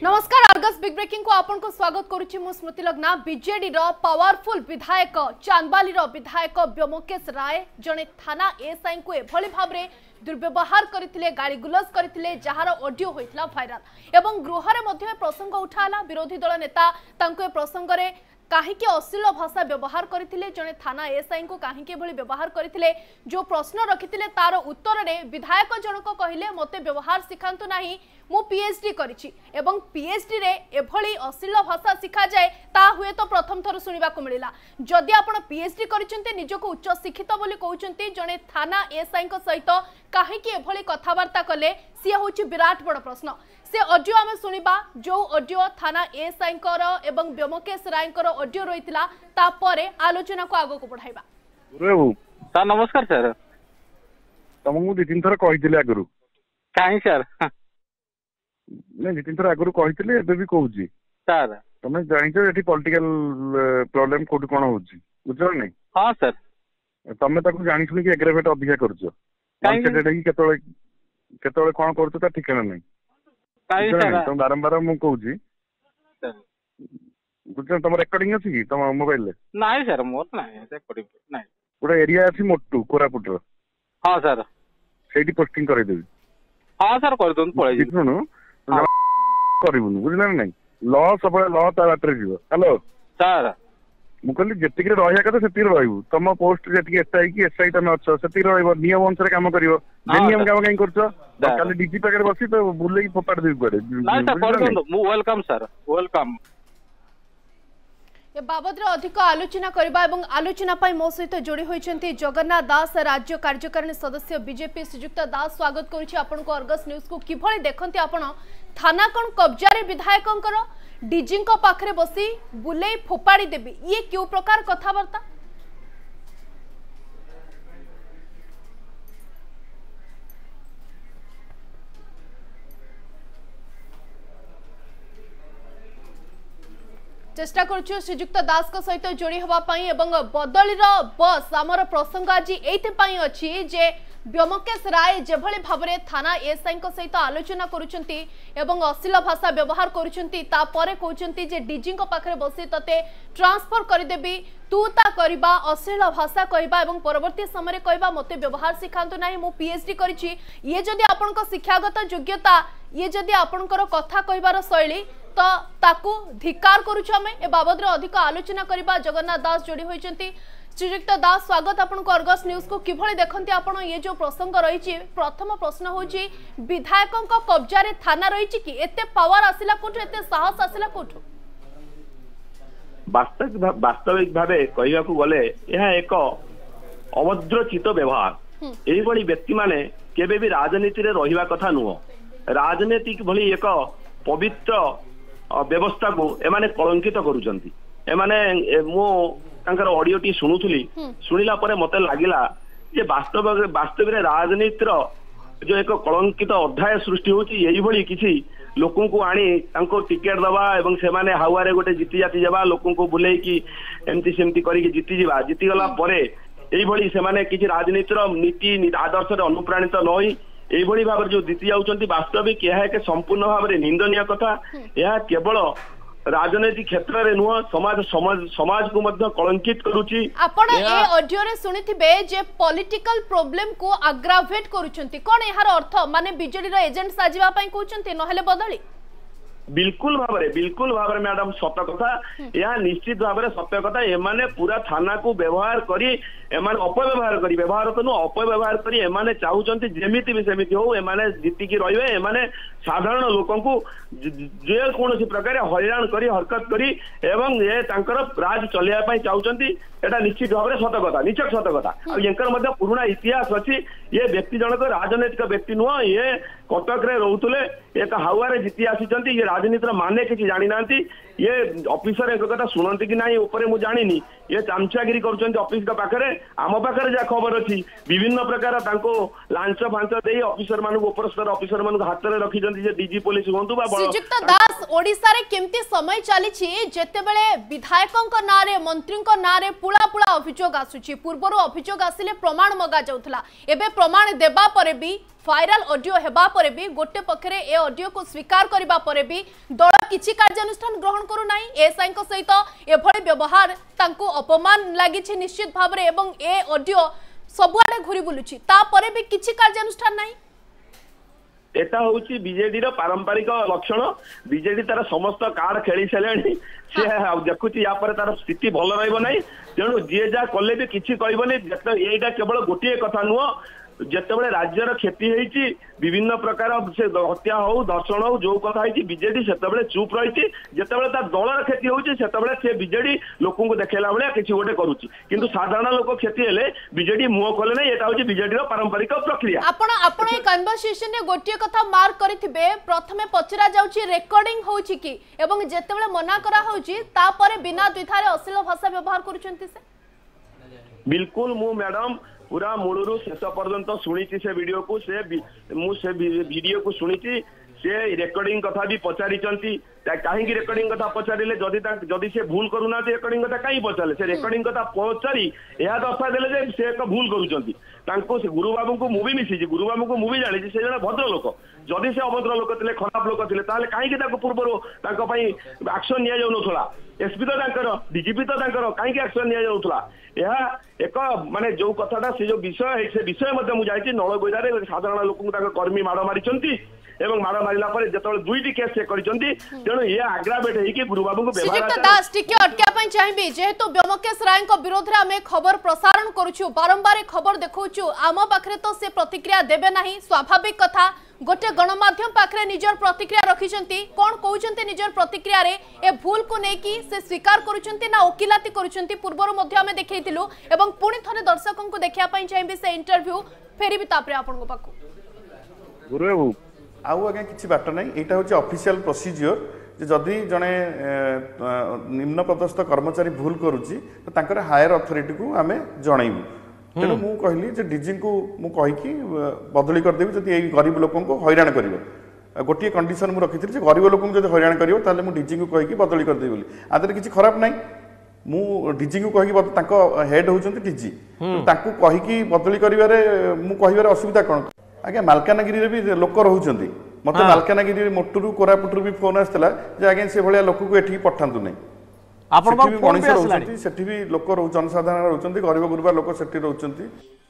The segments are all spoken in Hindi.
नमस्कार अर्गस बिग ब्रेकिंग को आपन को स्वागत करुछि मु स्मृति लग्ना। बीजेडी रो पावरफुल विधायक चांदबाली रो विधायक व्योमकेश राय जने थाना एसआई को एभली भाबरे दुर्व्यवहार करथिले, गाली गुलस करथिले, जहार ऑडियो होइतला वायरल एवं गृह रे मध्ये प्रसंग उठाला। विरोधी दल नेता तांको प्रसंग रे कहीं अश्लील भाषा व्यवहार करथिले, जने थाना एसआई को कहीं भली व्यवहार करथिले, जो प्रश्न रखिथिले तार उत्तर रे विधायक जनक कहिले मते व्यवहार सिखांतु नाही, मु पीएचडी करिछि एवं पीएचडी रे एभली अश्लील भाषा सिखा जाए ता हुए तो प्रथम थर सुनिबा को मिलिला। जदि आपण पीएचडी करिसंते निजको उच्च शिक्षित बोली कहउचंती, जने थाना एसआई को सहित कहीं एभली कथावार्ता कले सी होछि विराट बड़ प्रश्न। से ऑडियो आमे सुनिबा, जो ऑडियो थाना एसआई कर एवं व्योमकेश राय कर ऑडियो रहितला ता परे आलोचना को आगो को बढ़ाइबा। गुरु सर नमस्कार सर। तुमको दि तीन थर कही आगु कहीं सर नहीं दि तीन थर आगु कही एबे भी कहूची सर तुम जानिछ एठी पॉलिटिकल प्रॉब्लम कोड कोन होची बुझल नहीं। हां सर तमे ताको जानिछ कि एग्रेवेट अधिका करछो कॉन्सेंट्रेट कि केतोळे कोन करछो ता ठिकाना नहीं काई सर तुम बारंबार मु कहूची सर बुझल। तुम रेकॉर्डिंग अछि कि तुम मोबाइल ले नहीं सर मोर नहीं रेकॉर्डिंग नहीं गोटे एरिया अछि मोटू कोरापुट रो। हां सर सेठी पोस्टिंग करे देबी। हां सर कर दोन पळे जी सुनु करिबुन बुझला नहीं लॉ सब लॉ ता बाटर जीव। हेलो सर मु कहली जेतिक रहिया कथा सेतिक रहइबु, तम पोस्ट जेतिक एसआई कि एसआई तमे अछ सेतिक रहइबो, नियम अनुसार काम करिवो। नियम काम काई करछो काली डीजी पाकर बसी तो बुलेई फोपाड़ देबी पड़े नहीं सर कर दोन मु वेलकम सर वेलकम। ए बाबद अधिक आलोचना करबा एवं आलोचना पाई मो सहित जोड़ी होइछंती जगन्नाथ दास, राज्य कार्यकारिणी सदस्य बीजेपी। श्रीजुक्त दास स्वागत करूछि आपन को अर्गस न्यूज को। किभଳି देखंती आपण थाना कोन कब्जा रे विधायकंकर डीजी को पाखरे बसी बुलेई फोपाड़ी देबी, ये क्यों प्रकार कथावार्ता? चेष्टा करूछु श्रीजुक्त दास को सहित जोड़ी हवा पाई एवं बदलीर बस आमर प्रसंग आज एइथपाई अछि जे व्योमकेश राय जेभली भाबरे थाना एसआई को सहित आलोचना करूछंती एवं अश्लील भाषा व्यवहार करूछंती, ता परे कहउछंती जे डीजी को पाखरे बसी तते ट्रांसफर कर देबी, तू ता करबा, अश्लील भाषा कहबा एवं परवर्ती समय कहबा मते व्यवहार सिखांतु नाही, मु पीएचडी करिछि। ये जदि आपन को शिक्षागत योग्यता, ये जदि आपनकर कथा कहबार शैली तो ताकू धिकार करूछु हमें। ए बाबद अधिक आलोचना करबा जगन्नाथ दास जोड़ी होइछंती। श्रीजुक्त दास स्वागत आपन को अर्गस न्यूज को। किभଳି देखंती आपण ये जो प्रसंग रहिछि, प्रथम प्रश्न होछि विधायकन को कब्जा रे थाना रहिछि कि एते पावर आसिला कोठु, एते साहस आसिला कोठु? वास्तविक भावे कहया को गले यह एक अभद्रचित व्यवहार। एही बड़ी व्यक्ति माने केबे भी राजनीति रे रहिबा कथा नुह। राजनीति भली एक पवित्र व्यवस्था को एमाने कलंकित करूचंती। एमाने मो तांकर ऑडियो टी सुनुथुली, सुनिला परे मते लागिला जे वास्तव रे राजनीतिर जो एक कलंकित अध्याय सृष्टि होची, एही भली किछि लोकन को आनी तांको टिकेट दबा एवं से माने हावा रे गोटे जीती जाती जाबा, लोकन को बुलेई की एमती सेमती करी के जीती जीवा, जीती गला परे एही भली से माने किछि राजनीतिर नीति आदर्श रे अनुप्राणित नहोई एही भली भाबरे जो जीती जाउचंती। वास्तविक यह एक संपूर्ण भाबरे निंदनीय कथा। यह केवल राजनीतिक क्षेत्र रे नुह समाज को मध्य कलंकित करूची। आपण ए ऑडियो रे सुनिथिबे जे पॉलिटिकल प्रॉब्लम को अग्रावेट करूचंती, कोन एहार अर्थ माने बीजेडी रो एजेंट साजिबा पई कहउचंती नहले बदली? बिल्कुल भाबरे मैडम सत कथा, यह निश्चित भाबरे सत्य कथा। एमाने पूरा थाना को व्यवहार करी एमाने अपव्यवहार करी, व्यवहार तो नु अपव्यवहार करी एमाने चाहुचंती जेमिति भी सेमिति हो एमाने जीति की रहिबे, एमाने साधारण लोकन को जे कोनोसी प्रकार हैरान करी हरकत करी एवं ये तांकर राज चलिया पई चाहुचंती। एटा निश्चित भाबरे सत कथा, निश्चय सत कथा। आ यंकर मध्ये पुराना इतिहास अछि। ये व्यक्ति जनक राजनीतिक व्यक्ति नुह, ये कटक रे रहउतले, एक हावा रे जीति आसीचंती। ये राजनीतिर माने किछि जानि नांती, ये ऑफिसर एक कथा सुनंती कि नाही ऊपर मु जानिनी, ये चामचागिरी करचंती ऑफिस का पाखरे। आम पाखरे जा खबर अछि विभिन्न प्रकार तांको लांच फांच देई ऑफिसर मानु ऊपर स्तर ऑफिसर मानु हाथ रे रखिचंती, जे डीजी पुलिस होंतु बा श्रीजुक्त दास ओडिसा रे केमती समय चलीछि जेतेबेले विधायकंक नारे मंत्रींक नारे पुला पुला अभियोग आसुछि? पूर्वरु अभियोग आसिले प्रमाण मगा जाउथला, एबे प्रमाण देबा परे भी भाइराल ऑडियो हेबा परे भी गोटे पक्षरे ए ऑडियो को स्वीकार करबा परे भी दल किछि कार्यानुष्ठान ग्रहण करू नाही एसआई को सहित एभଳି व्यवहार तांको अपमान लागि छि निश्चित भाबरे एवं ए ऑडियो सबुआडे घुरी बुलुछि ता परे भी किछि कार्यानुष्ठान नाही एटा होची बीजेडी रो पारंपरिक लक्षण बीजेडी तार समस्त कार्ड खेली सारे से देखुची या पर तार स्थिति भल रहइबो नाही तेणु जे जा कले भी किछि कहबोनी एटा केवल गोटे कथा नुह जितेबाला राज्यर क्षति होती विभिन्न प्रकार से हत्या हो दर्शन हो जो कथा बीजेडी से चुप रही जितेबाला दलर क्षति होती से बीजेडी लोक देखला भाया किसी गोटे करुच्ची किंतु साधारण लोक क्षति हेले बीजेडी मुह खोले ना यहाँ हूँ बीजेडी पारंपरिक प्रक्रिया आपण कन्वर्सेशन रे गोटे कथा मार्क करिथिबे प्रथमे पचरा जाउची रेकॉर्डिंग होउची कि एवं जेतेबेले मना करा होउची तापरे बिना द्विधारे अश्लील भाषा व्यवहार करूचंती से बिल्कुल मु मैडम पूरा मूलरू शेष पर्यंत शुणी से वीडियो को से वीडियो को शुणी से रेकर्डिंग कथा भी पचारि कहीं रेकर्डिंग कथा पचारे जदि से भूल करूना रेकर्डिंग कथा कहीं पचारे से रेकर्डिंग कथा पचारि यह दर्शा देले से एक भूल करुँच गुरु बाबू को मुझे मिसी गुरु बाबू को मुझे जानी से जन भद्र लोक जदि से अभद्र लोक थे खराब लोक थे कहीं पूर्व एक्शन नि जाऊला एसपी तो डीजीपी तो कहीं एक्शन नि जाऊला यह एक माने जो कथाटा से जो विषय से विषय मुझे नलगोइदारे साधारण लोक कर्मी माड़ मारी एवं माड़ मारिला पर जतले दुईटी केस से करिसंती तेणु ये आग्रावेट है कि गुरु बाबू को श्रीयुक्त दास टिके अटकिया पई चाहिबी जेहेतु व्योमकेश राय को विरोध रे हमें खबर प्रसारण करूछु बारंबार खबर देखौछु आम पाखरे तो से प्रतिक्रिया देबे नाही स्वाभाविक कथा गोटे गणमाध्यम पाखरे निजर प्रतिक्रिया रखिसंती कोन कहउचंती निजर प्रतिक्रिया रे ए भूल को नै कि से स्वीकार करूचंती ना ओकिलाती करूचंती पूर्वरो मध्ये हमें देखैतिलु एवं पुणी थरे दर्शकों को देखिया पई चाहिबी से इंटरव्यू फेरिबी तापरे आपन को पाखु गुरु बाबू आउ आगे किसी बाट ना यहाँ हूँ ऑफिशियल प्रोसीजर जदि जड़े निम्न पदस्थ कर्मचारी भूल करुच्ची तो तांकर हायर अथॉरिटी को आम जनइबू तेणु मु कहली डीजी को मुझे बदली करदेवी जब ये गरीब लोक हैरान कर गोटे कंडीशन मुझे रखी गरीब लोक जब हैरान कर डीजी को कहीकि बदली करदेवी बोली आदि किसी खराब ना मु डीजी को कहीकि हेड होती डीजी कहीकि बदली कर असुविधा कौन आज्ञा मालकानगिरी भी लोक रोचे मत मालकानगिरी मोटू कोरापुट भी फोन आसाला आज्ञा से भाया लोक को एठी पठातु नहीं मनीष रोचे से लोक जनसाधारण रोचे गरीब गुरुबा लोक से रोचे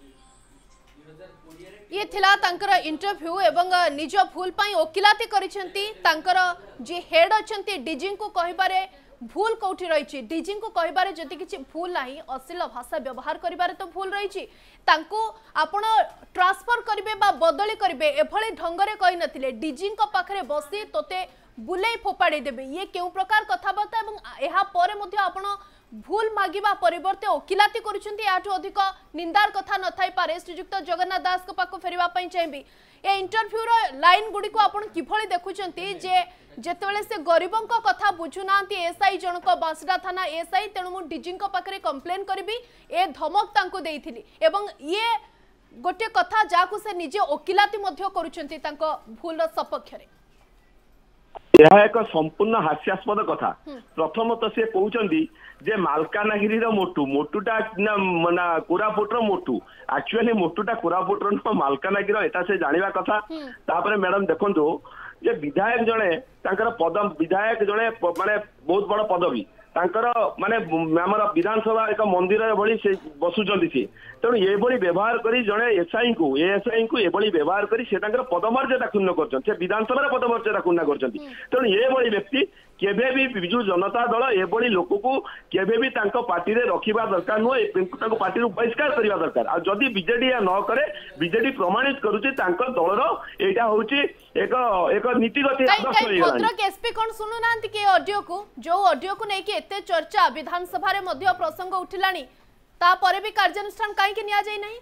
ये थिला तांकर इंटरव्यू एवं निज भूल पाई ओकिलाती करिसेंती तांकर जे हेड अछंती डीजी को कहिबारे भूल कौटी रही डीजी को कहिबारे जदि किछि भूल नाही अश्लील भाषा व्यवहार करिबारे तो भूल रही तांको आपण ट्रांसफर करिवे बा बदली करिवे एभଳି ढंगरे कहि नथिले डीजी को पाखरे बसी तोते बुलाई फोपाड़ी देबे ये केउ प्रकार कथाबार्ता एवं एहा परे मध्ये आपण भूल मागिबा परिवर्ते ओकिलाती करूछंती याठो अधिक निंदार कथा न थाई पारे श्रीयुक्त जगन्नाथ दास को पाको फेरिबा पई चाहिबी ए इंटरव्यू रो लाइन गुडी को आपण किभଳି देखुछंती जे जेतेबेले से गरीबों को कथा बुझुनांती एसआई जनक बांसडा थाना एसआई तेणु मु डीजी को पाखरे कंप्लेन करबी ए धमक तांको देइथिली एवं ये गोटे कथा जाकु से निजे ओकिलाती मध्य करूछंती तांको भूल रो सपक्ष रे यह एक संपूर्ण हास्यास्पद कथा प्रथम तो से कहते जे मालकानगिरी मोटू मोटूटा ना कोरापुट मोटू एक्चुअली मोटूटा कोरापुट मालकानगिरी एटा से जानिबा कथा तापर मैडम देखंतु जे विधायक जणे तांकर पद विधायक जणे माने बहुत बड़ पदवी तांकर माने हमर विधानसभा एक मंदिर भली से बसुचंदी से तेणु ये भली व्यवहार करी जणे एसआई को ये भली व्यवहार करी से तांकर पदमर्यादा क्षुण्ण करछन से विधानसभा पदमर्यादा क्षुण्ण करछन तेणु ये भली व्यक्ति केबे भी बिजू जनता दल ये भली लोक को केबे भी तांको पार्टी रे रखिबा दरकार नुह तांको पार्टी रो बहिष्कार करिबा दरकार आ जदी बीजेडी या न करे बीजेडी प्रमाणित करूची तांको दलर एटा होची एक एक नीतिगत आदर्श होई गला भद्रक एसपी कोन सुनु नांती के ऑडियो को नै कि एते चर्चा विधानसभा रे मध्य प्रसंग उठिलानी ता परे भी कार्यानुष्ठान काहे के निया जाय नै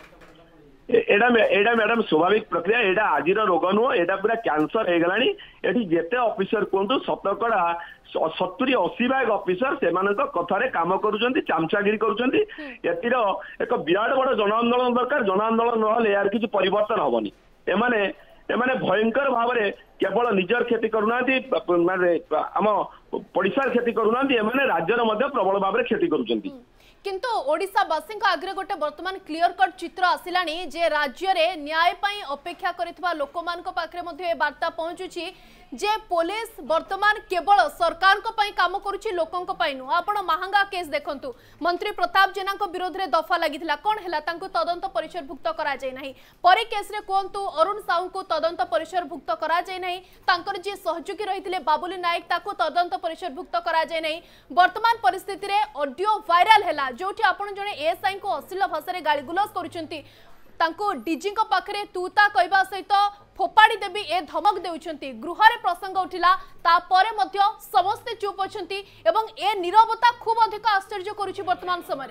एडा मैडम स्वाभाविक प्रक्रिया एडा आजिर रोग नुह एडा पूरा कैंसर हो गलानी एठी जेते ऑफिसर कोंतु शतकड़ा 70-80 भाग ऑफिसर से कथार काम करुँच चामचागिरी करुँच एतिर एक विराट बड़ जन आंदोलन दरकार जन आंदोलन ना यार किसी परिवर्तन हेनी एमाने भयंकर भाव में केवल निजर क्षति करूना आम पड़िशार क्षति करूना राज्यर प्रबल भाव में क्षति करुँच किंतु ओडिशावासी आगे गोटे वर्तमान क्लियर कट चित्र आसिलानी जे राज्य रे न्याय पाई अपेक्षा करितबा लोकमानक पाखरे मध्ये वार्ता पहुंचुची जे पुलिस वर्तमान केवल सरकार को पाई काम करुची लोकों को पाई नु आपण महंगा केस देखंतु मंत्री प्रताप जेना को विरोध रे दफा लागिथिला कोन हैला तांको तदंत परिसरभुक्त करा जाय नाही परे केस रे कोंतु अरुण साहू को तदंत परिसरभुक्त करा जाय नाही तांकर जे सहयोगी रहिथिले बाबुली नायक ताको तदंत परिसरभुक्त करा जाय नाही वर्तमान परिस्थिति रे ऑडियो वायरल हैला जोठी आपण जने एएसआई को अश्लील भाषा रे गालीगुलस करूचंती तांको डीजी को पाखरे तूता कहबा सहित फोपाड़ी देवी ए धमक देउछंती गृह रे प्रसंग उठिला तापरे मध्य समस्त चुप अछंती एवं ए नीरवता खूब अधिक आश्चर्य करूची वर्तमान समय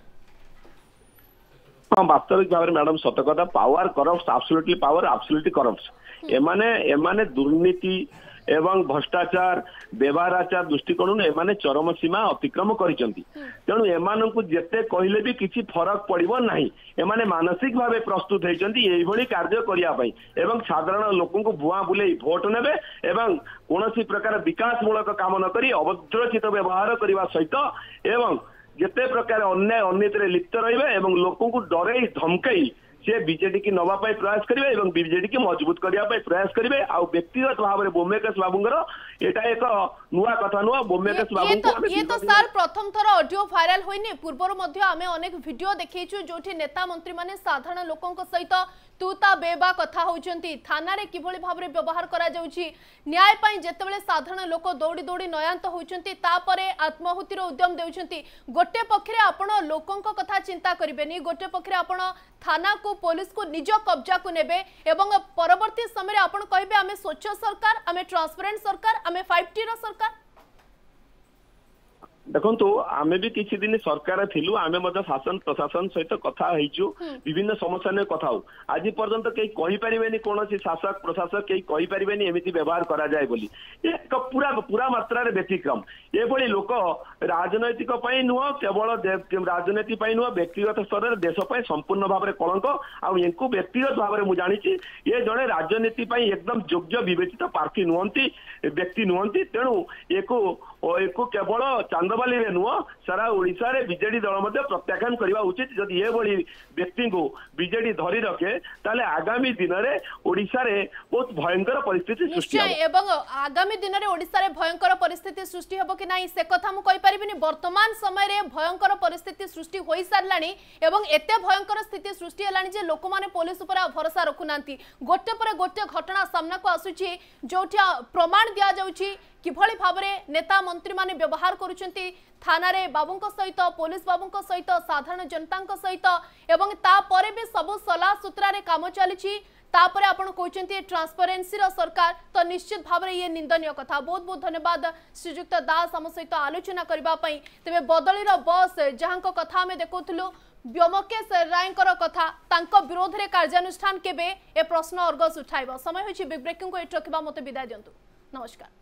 हाँ वास्तविक भाव में मैडम सत कथा power corrupt absolutely power absolutely corrupt एमाने दुर्नीति एवं भ्रष्टाचार व्यवहाराचार दृष्टिकोण एमाने चरम सीमा अतिक्रम करिसंती तेणु एमानंकु जेते कहले भी किछि फरक पड़िबो नाही एमाने मानसिक भावे प्रस्तुत हेचंती एही भली कार्य करिया पई एवं साधारण लोकंकु भुआ बुलेई भोट नेबे एवं कोनोसी प्रकार विकास मूलक काम न करी अभद्रचित व्यवहार करिवा सहित एवं जेते प्रकार अन्याय अनियत लिप्त रहिबे एवं लोकंकु डरेई धमकेई से बीजेडी की नवा पाई प्रयास करेंगे एवं बीजेडी की मजबूत करने प्रयास करेंगे आ व्यक्तिगत भाव में बोमेकेश बाबूंगर एटा एक नुआ कथा नुआ बोमेकेश बाबू को ये तो सर प्रथम थर ऑडियो वायरल होइनी पूर्वर मध्य आमे अनेक वीडियो देखैछु जोठी नेता मंत्री माने साधारण लोकन को सहित तूता बेबा कथा होउचंती थाना रे किभली भाव रे व्यवहार करा जाउची न्याय पाई जेतेबेले साधारण लोक दौड़ी दौड़ी नयांत होउचंती तापरे आत्महुतिर उद्यम देउचंती गोटे पखरे आपण लोकन को कथा चिंता करिबेनी गोटे पखरे आपण थाना को पुलिस को निज कब्जा को नेबे एवं परवर्ती समय आपण कहबे आमे स्वच्छ सरकार आमे ट्रांसपेरेंट सरकार आमे 5T रो सरकार देखो आमे भी किसी दिन सरकार थिलु आमे मध्य शासन प्रशासन सहित कथा हेचु विभिन्न समस्या ने कथा हो आज पर्यंत कई कहि परिबेनी कोनोसी शासक प्रशासक कई कहि परिबेनी एमिति व्यवहार करा जाय बोली एक पूरा पूरा मात्रा रे व्यतिक्रम ए भली लोक राजनैतिक पई नुह केवल राजनीति पई नुह व्यक्तिगत स्तर रे देश पई संपूर्ण भाव रे कलंक आ एंकु व्यक्तिगत भाव रे मु जानिछि ए जणे राजनीति पई एकदम योग्य विवेचित प्रार्थी नुहंती व्यक्ति नुहंती तेणु एको केवल चांदबाली रे नुह सारा ओडिशा रे बीजेडी दल मध्य प्रत्याख्यान करबा उचित जदि ए भली व्यक्ति को बीजेडी धरी रखे ताले आगामी दिन रे ओडिशा रे बहुत भयंकर परिस्थिति सृष्टि हो एवं आगामी दिन रे ओडिशा रे भयंकर परिस्थिति सृष्टि होबो कि नाही से कथा मु कहि परिबिनी वर्तमान समय रे भयंकर परिस्थिति सृष्टि होई सारलानी एवं एते भयंकर स्थिति सृष्टि हलानी जे लोक माने पुलिस ऊपर भरोसा रखुनांती गोटे पर गोटे घटना सामना को आसुची जोठी प्रमाण दिया जाउची किभली भाबरे नेता मंत्री माने व्यवहार करूचंती थाना रे बाबूंको सहित पुलिस बाबूंको सहित साधारण जनतांको सहित एवं ता परे भी सब सला सूत्रा रे काम चलीची तापरे आपण कहउचंती ट्रांसपेरेंसी रो सरकार तो निश्चित भाबरे ये निंदनीय कथा बहुत बहुत धन्यवाद श्रीजुक्त दास हम सहित आलोचना करबा पई तबे बदली रो बॉस जहांको कथा में देखौथुलु व्योमकेश रायकर कथा तांको विरोध रे कार्यानुष्ठान केबे ए प्रश्न अर्गस उठाइबो समय होछि बिग ब्रेकिंग को एट रखबा मते विदाय दियंतु नमस्कार।